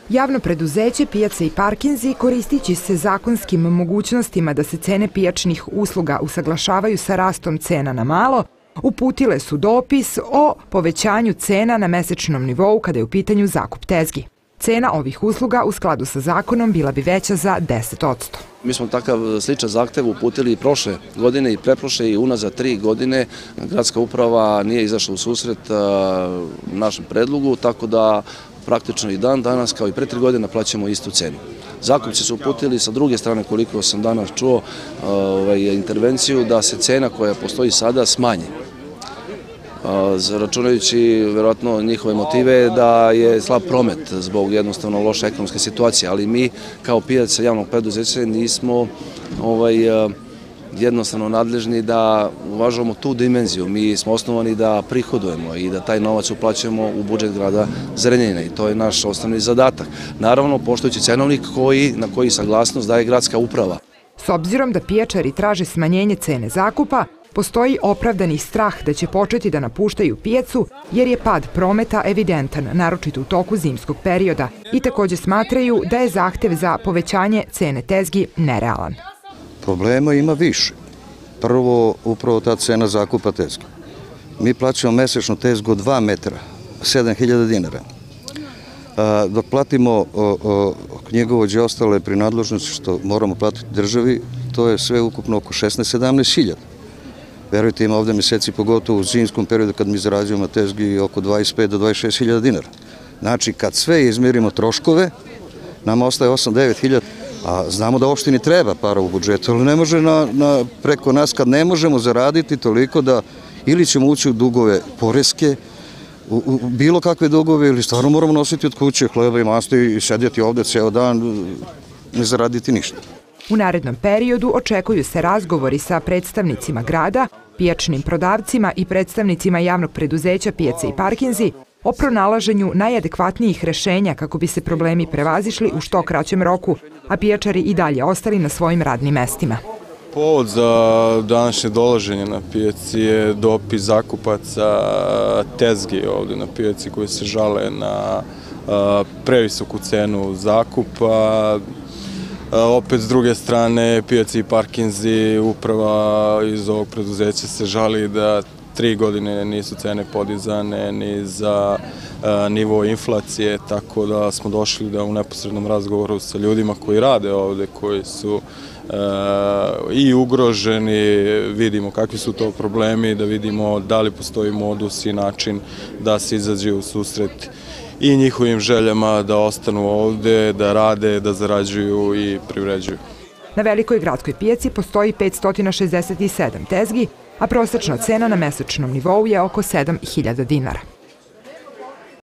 Javno preduzeće Pijaca i parkinzi, koristići se zakonskim mogućnostima da se cene pijačnih usluga usaglašavaju sa rastom cena na malo, uputile su dopis o povećanju cena na mesečnom nivou kada je u pitanju zakup tezgi. Cena ovih usluga u skladu sa zakonom bila bi veća za 10%. Mi smo takav sličan zahtev uputili i prošle godine i pretprošle i unazad 3 godine. Gradska uprava nije izašla u susret našem predlogu, tako da praktično i dan danas, kao i pre 3 godine, plaćamo istu cenu. Zakupci su uputili sa druge strane, koliko sam danas čuo, intervenciju da se cena koja postoji sada smanji. Računajući verovatno njihove motive da je slab promet zbog jednostavno loše ekonomske situacije, ali mi kao pijac javnog preduzeća nismo jednostavno nadležni da uvažavamo tu dimenziju. Mi smo osnovani da prihodujemo i da taj novac uplaćujemo u budžet grada Zrenjanina i to je naš osnovni zadatak. Naravno, poštujući cenovnik na koji saglasnost daje gradska uprava. S obzirom da pijačari traže smanjenje cene zakupa, postoji opravdani strah da će početi da napuštaju pijacu jer je pad prometa evidentan, naročito u toku zimskog perioda, i takođe smatraju da je zahtev za povećanje cene tezgi nerealan. Problema ima više. Prvo, upravo ta cena zakupa tezge. Mi plaćamo mesečnu tezgu od 2 metra, 7.000 dinara. Dok platimo knjigovođe i ostale prinadležnosti što moramo platiti državi, to je sve ukupno oko 16-17.000. Verujte, ima ovde meseci, pogotovo u zimskom periodu kad mi zarađujemo tezgi oko 25 do 26.000 dinara. Znači, kad sve izmerimo troškove, nama ostaje 8-9.000, a znamo da opštini treba para u budžetu, ali ne može preko nas kad ne možemo zaraditi toliko da ili ćemo ući u dugove poreske, u bilo kakve dugove, ili stvarno moramo nositi od kuće hleba i masti i sedjeti ovde ceo dan, ne zaraditi ništa. U narednom periodu očekuju se razgovori sa predstavnicima grada, pijačnim prodavcima i predstavnicima javnog preduzeća Pijaca i parkinzi o pronalaženju najadekvatnijih rešenja kako bi se problemi prevazišli u što kraćem roku, a pijačari i dalje ostali na svojim radnim mestima. Povod za današnje dolaženje na pijaci je dopis zakupaca tezgi ovde na pijaci koji se žale na previsoku cenu zakupa. Opet s druge strane, Pijaci i parkinzi, uprava iz ovog preduzeća se žali da 3 godine nisu cene podizane ni za nivo inflacije, tako da smo došli da u neposrednom razgovoru sa ljudima koji rade ovde, koji su i ugroženi, vidimo kakvi su to problemi, da vidimo da li postoji modus i način da se izađe u susret i njihovim željama da ostanu ovde, da rade, da zarađuju i privređuju. Na velikoj gradskoj pijaci postoji 567 tezgi, a prosečna cena na mesečnom nivou je oko 7.000 dinara.